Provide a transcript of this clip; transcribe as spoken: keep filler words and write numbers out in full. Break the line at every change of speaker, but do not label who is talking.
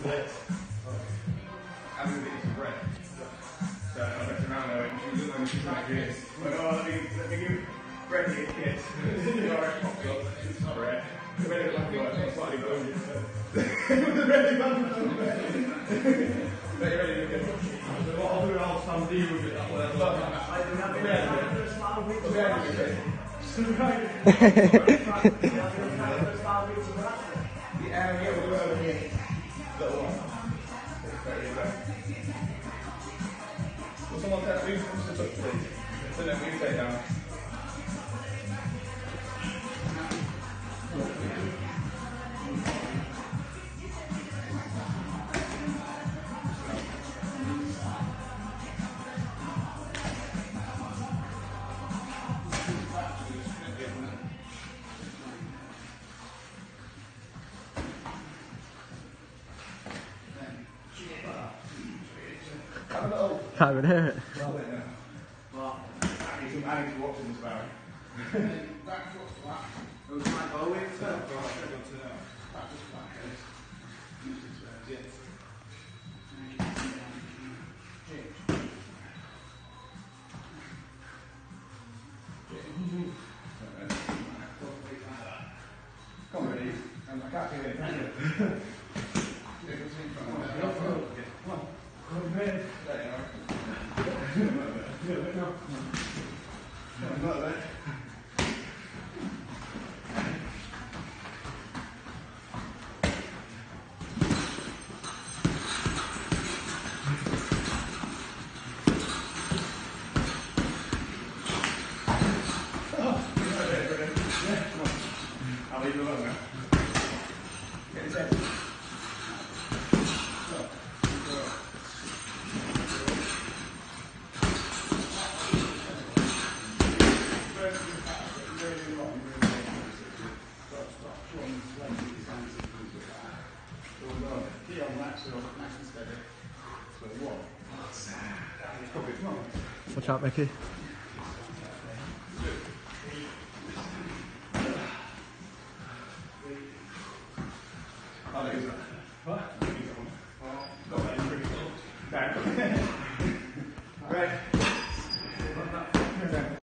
I'm going to get some bread. So I looked around there and she was looking she's like this. Went, oh, let me, let me give bread to your kids. Alright, popped up. It's not bread. The bread is like a slightly bone. It was really bone. Very ready to get so what I'll do, I'll stand deal with it that way. I don't have it. Yeah, we'll do it over here. Little one. Will someone take that who's comes to touch, please? So then we take down.
Can't even hear it.
Well, I need to, I need to watch this barrel. Back foot flat. It was like, oh, wait, so. Back just flat, yes. Come on, ready? I can't see anything. Come on. Come on. There you are. Not that. I'll leave it alone now. Get his head.
Watch out, Mickey.
What?